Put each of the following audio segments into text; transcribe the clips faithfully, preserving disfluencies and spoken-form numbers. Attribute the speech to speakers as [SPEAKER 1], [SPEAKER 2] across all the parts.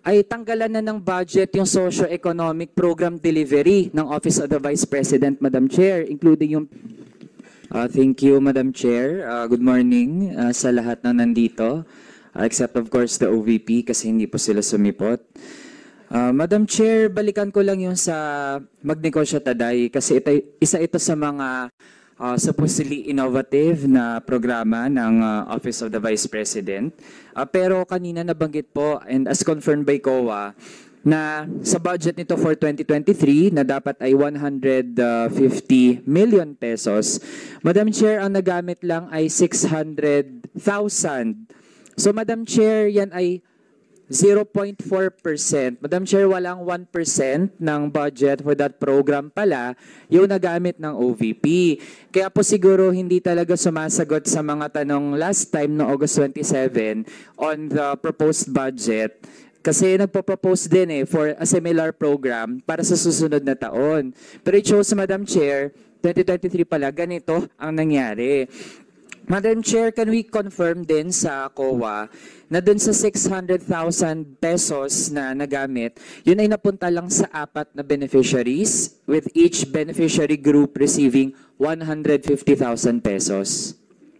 [SPEAKER 1] ay tanggalan na ng budget yung socio-economic program delivery ng Office of the Vice President, Madam Chair, including yung... Uh, thank you, Madam Chair. Uh, good morning uh, sa lahat ng nandito, uh, except of course the O V P kasi hindi po sila sumipot. Uh, Madam Chair, balikan ko lang yung sa Magnegosyo Taday kasi ito, isa ito sa mga Uh, supposedly innovative na programa ng uh, Office of the Vice President. Uh, pero kanina nabanggit po and as confirmed by C O A na sa budget nito for twenty twenty-three na dapat ay one hundred fifty million pesos. Madam Chair, ang nagamit lang ay six hundred thousand. So Madam Chair, yan ay zero point four percent. Madam Chair, walang one percent ng budget for that program pala yung nagamit ng O V P. Kaya po siguro hindi talaga sumasagot sa mga tanong last time no August twenty-seven on the proposed budget. Kasi nagpo-propose din eh for a similar program para sa susunod na taon. Pero it shows, Madam Chair, twenty twenty-three pala, ganito ang nangyari. Madam Chair, can we confirm din sa C O A na dun sa six hundred thousand pesos na nagamit, yun ay napunta lang sa apat na beneficiaries with each beneficiary group receiving one hundred fifty thousand pesos?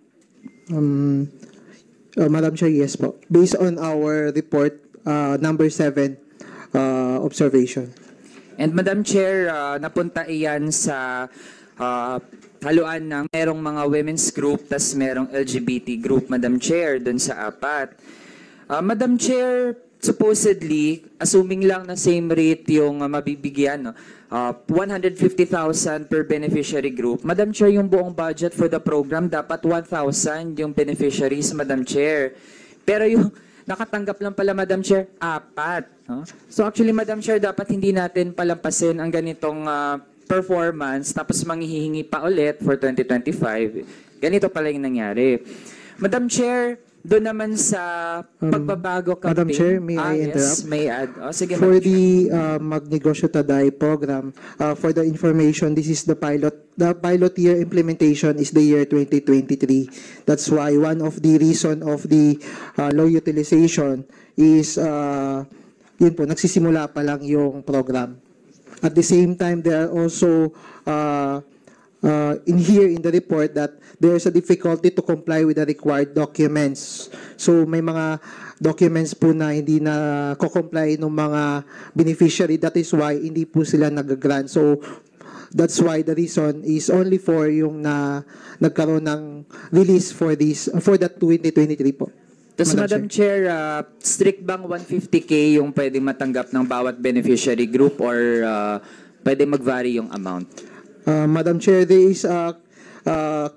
[SPEAKER 2] Um, uh, Madam Chair, yes po. Based on our report, uh, number seven uh, observation.
[SPEAKER 1] And Madam Chair, uh, napunta iyan sa... Uh, haluan ng merong mga women's group tas merong L G B T group, Madam Chair, dun sa apat. Uh, Madam Chair, supposedly, assuming lang na same rate yung uh, mabibigyan, no? uh, one hundred fifty thousand per beneficiary group. Madam Chair, yung buong budget for the program, dapat one thousand yung beneficiaries, Madam Chair. Pero yung nakatanggap lang pala, Madam Chair, apat. No? So actually, Madam Chair, dapat hindi natin palampasin ang ganitong uh, performance tapos manghihingi pa ulit for twenty twenty-five. Ganito pala yung nangyari. Madam Chair, doon naman sa pagbabago campaign.
[SPEAKER 2] Madam Chair, may
[SPEAKER 1] ah,
[SPEAKER 2] I interrupt?
[SPEAKER 1] Yes, may add. Oh, sige,
[SPEAKER 2] for the uh, Magnegosyo Taday program, uh, for the information, this is the pilot. The pilot year implementation is the year twenty twenty-three. That's why one of the reason of the uh, low utilization is, uh, yun po, nagsisimula pa lang yung program. At the same time, there are also uh, uh, in here in the report that there is a difficulty to comply with the required documents. So may mga documents po na hindi na ko-comply ng mga beneficiary. That is why hindi po sila nag-grant. So that's why the reason is only for yung na nagkaroon ng release for this for that twenty twenty-three po.
[SPEAKER 1] Tapos
[SPEAKER 2] Madam
[SPEAKER 1] Madam Chair, uh, strict bang one hundred fifty K yung pwedeng matanggap ng bawat beneficiary group or uh, pwedeng mag-vary yung amount?
[SPEAKER 2] Uh, Madam Chair, there is a, a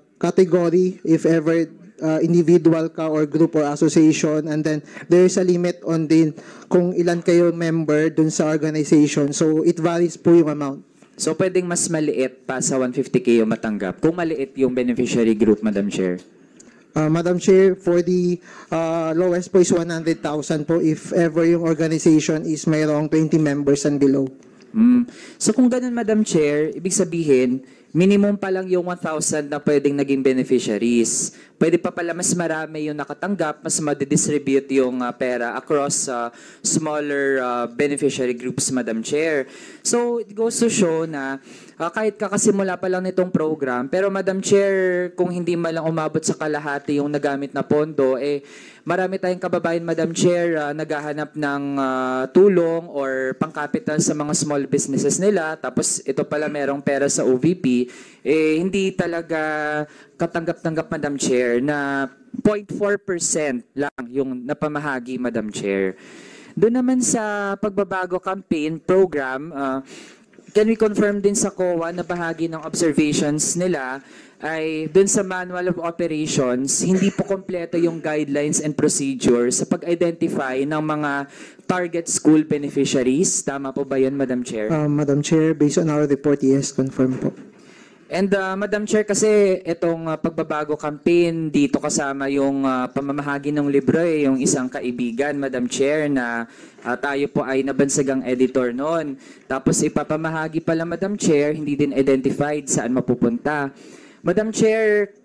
[SPEAKER 2] category if ever uh, individual ka or group or association, and then there is a limit on din kung ilan kayo member dun sa organization. So it varies po yung amount.
[SPEAKER 1] So pwedeng mas maliit pa sa one hundred fifty K yung matanggap kung maliit yung beneficiary group, Madam Chair?
[SPEAKER 2] Uh, Madam Chair, for the uh, lowest po is one hundred thousand po if ever yung organization is mayroong twenty members and below.
[SPEAKER 1] Mm. So kung ganun, Madam Chair, ibig sabihin, minimum pa lang yung one thousand na pwedeng naging beneficiaries. Pwede pa pala mas marami yung nakatanggap, mas madidistribute yung uh, pera across uh, smaller uh, beneficiary groups, Madam Chair. So it goes to show na uh, kahit kakasimula pa lang nitong program, pero Madam Chair, kung hindi man lang umabot sa kalahati yung nagamit na pondo, eh marami tayong kababayan, Madam Chair, uh, naghahanap ng uh, tulong or pangkapital sa mga small businesses nila. Tapos ito pala merong pera sa O V P. Eh, hindi talaga katanggap-tanggap, Madam Chair, na zero point four percent lang yung napamahagi, Madam Chair. Doon naman sa pagbabago campaign program, uh, can we confirm din sa C O A na bahagi ng observations nila ay dun sa Manual of Operations, hindi po kompleto yung guidelines and procedures sa pag-identify ng mga target school beneficiaries. Tama po ba yun, Madam Chair?
[SPEAKER 2] Uh, Madam Chair, based on our report, yes, confirm po.
[SPEAKER 1] And uh, Madam Chair, kasi itong uh, pagbabago campaign, dito kasama yung uh, pamamahagi ng libro, eh, yung isang kaibigan, Madam Chair, na uh, tayo po ay nabansagang editor noon. Tapos ipapamahagi pala, Madam Chair, hindi din identified saan mapupunta. Madam Chair,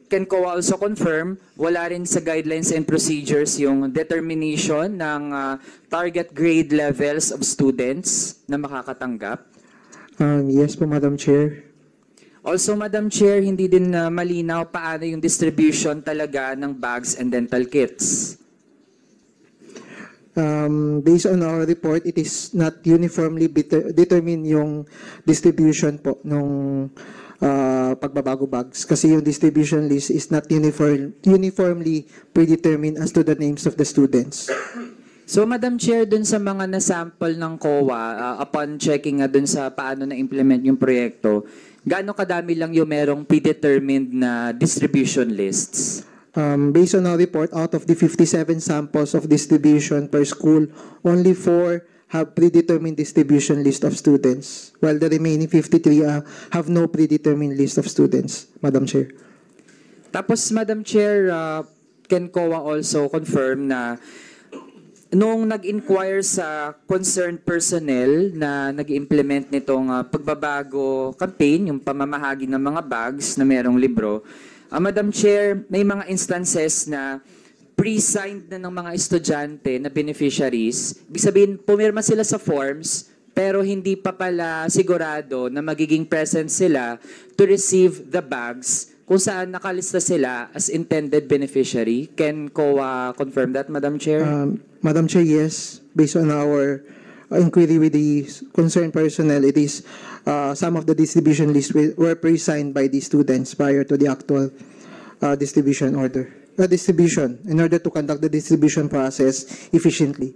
[SPEAKER 1] can COA also confirm, wala rin sa guidelines and procedures yung determination ng uh, target grade levels of students na makakatanggap?
[SPEAKER 2] Um, yes po, Madam Chair.
[SPEAKER 1] Also, Madam Chair, hindi din uh, malinaw paano yung distribution talaga ng bags and dental kits.
[SPEAKER 2] Um, based on our report, it is not uniformly deter- determined yung distribution po nung uh, pagbabago bags. Kasi yung distribution list is not uniform, uniformly predetermined as to the names of the students.
[SPEAKER 1] So, Madam Chair, dun sa mga nasample ng COA, uh, upon checking nga dun sa paano na-implement yung proyekto, gaano kadami lang yung merong predetermined na distribution lists?
[SPEAKER 2] Um, based on our report, out of the fifty-seven samples of distribution per school, only four have predetermined distribution list of students, while the remaining fifty-three uh, have no predetermined list of students, Madam Chair.
[SPEAKER 1] Tapos, Madam Chair, uh, can COA also confirm na nung nag-inquire sa concerned personnel na nag-implement nitong uh, pagbabago campaign, yung pamamahagi ng mga bags na merong libro, Uh, Madam Chair, may mga instances na pre-signed na ng mga estudyante na beneficiaries. Ibig sabihin, pumirma sila sa forms, pero hindi pa pala sigurado na magiging present sila to receive the bags kung saan nakalista sila as intended beneficiary. Can COA confirm that, Madam Chair?
[SPEAKER 2] Um, Madam Chair, yes. Based on our uh, inquiry with the concerned personnel, it is uh, some of the distribution lists were pre-signed by the students prior to the actual uh, distribution order. Uh, distribution, in order to conduct the distribution process efficiently.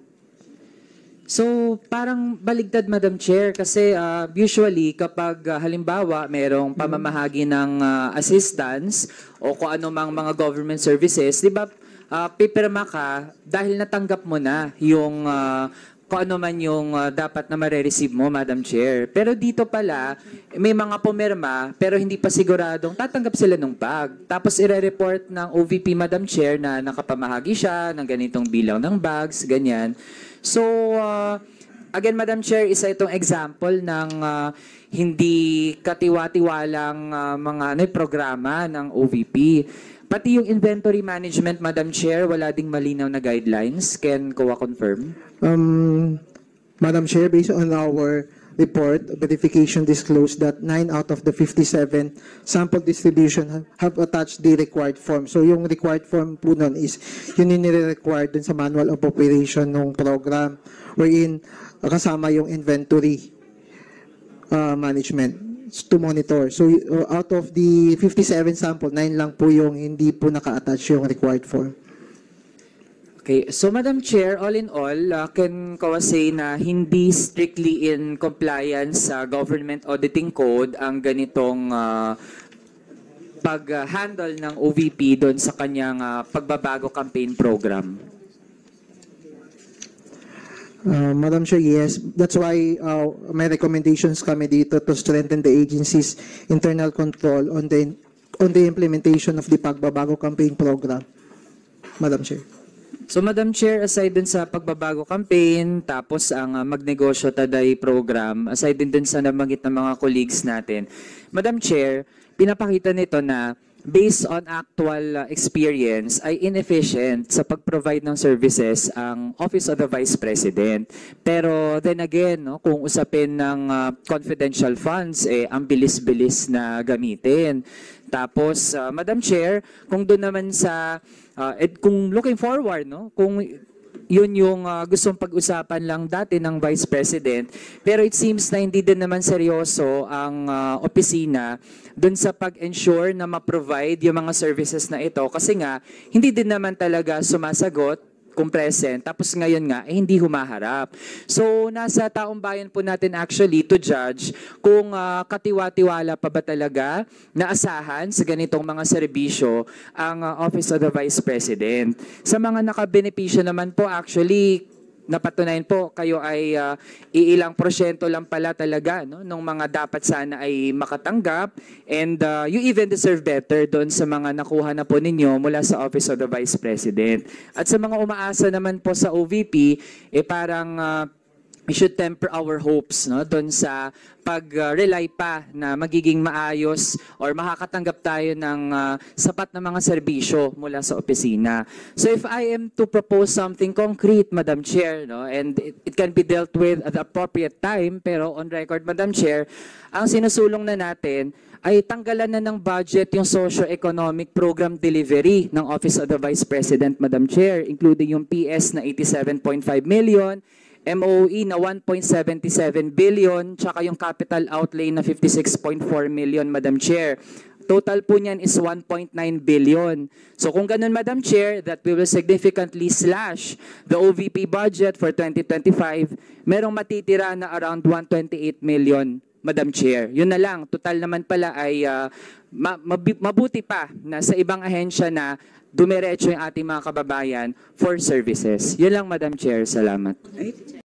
[SPEAKER 1] So, parang baligtad, Madam Chair, kasi uh, usually kapag uh, halimbawa merong pamamahagi ng uh, assistance o kung ano mang mga government services, di ba, uh, pipirma ka dahil natanggap mo na yung uh, kung ano man yung uh, dapat na mare-receive mo, Madam Chair. Pero dito pala, may mga pumirma, pero hindi pa siguradong tatanggap sila ng bag. Tapos ire-report ng O V P, Madam Chair, na nakapamahagi siya ng ganitong bilang ng bags, ganyan. So, uh, again, Madam Chair, isa itong example ng uh, hindi katiwa-tiwalang uh, mga ano, programa ng O V P. Pati yung inventory management, Madam Chair, wala ding malinaw na guidelines. Can COA confirm?
[SPEAKER 2] Um, Madam Chair, based on our report, verification disclosed that nine out of the fifty-seven sample distribution have, have attached the required form. So yung required form po nun is yun yung nire-required dun sa manual of operation ng program wherein uh, kasama yung inventory uh, management to monitor. So uh, out of the fifty-seven sample, nine lang po yung hindi po naka-attach yung required form.
[SPEAKER 1] Okay, so Madam Chair, all in all, uh, can COA say na hindi strictly in compliance sa Government Auditing Code ang ganitong uh, pag-handle ng O V P doon sa kanyang uh, pagbabago campaign program?
[SPEAKER 2] Uh, Madam Chair, yes. That's why uh, my recommendations kami dito to strengthen the agency's internal control on the on the implementation of the pagbabago campaign program. Madam Chair.
[SPEAKER 1] So Madam Chair, aside dun sa pagbabago campaign, tapos ang uh, Magnegosyo Taday program, aside din dun sa nabanggit ng mga colleagues natin, Madam Chair, pinapakita nito na based on actual uh, experience ay inefficient sa pag-provide ng services ang Office of the Vice President. Pero then again, no, kung usapin ng uh, confidential funds, eh, ang bilis-bilis na gamitin. Tapos, uh, Madam Chair, kung doon naman sa, uh, ed, kung looking forward, no, kung yun yung uh, gustong pag-usapan lang dati ng Vice President, pero it seems na hindi din naman seryoso ang uh, opisina dun sa pag-ensure na ma-provide yung mga services na ito kasi nga, hindi din naman talaga sumasagot kung present, tapos ngayon nga, eh, hindi humaharap. So, nasa taong bayan po natin actually to judge kung uh, katiwa-tiwala pa ba talaga na asahan sa ganitong mga serbisyo ang uh, Office of the Vice President. Sa mga nakabenepisyo naman po actually, napatunayan po kayo ay uh, iilang porsyento lang pala talaga no ng mga dapat sana ay makatanggap, and uh, you even deserve better doon sa mga nakuha na po ninyo mula sa Office of the Vice President. At sa mga umaasa naman po sa O V P, eh parang uh, we should temper our hopes, no, doon sa pag-rely pa na magiging maayos or makakatanggap tayo ng uh, sapat na mga serbisyo mula sa opisina. So if I am to propose something concrete, Madam Chair, no, and it, it can be dealt with at the appropriate time, pero on record, Madam Chair, ang sinusulong na natin ay tanggalan na ng budget yung socio-economic program delivery ng Office of the Vice President, Madam Chair, including yung P S na eighty-seven point five million, M O E na one point seven seven billion, tsaka yung capital outlay na fifty-six point four million, Madam Chair. Total po niyan is one point nine billion. So kung ganun, Madam Chair, that we will significantly slash the O V P budget for twenty twenty-five, merong matitira na around one hundred twenty-eight million, Madam Chair. Yun na lang, total naman pala ay uh, ma mabuti pa na sa ibang ahensya na dumiretso yung ating mga kababayan for services. Yun lang, Madam Chair. Salamat.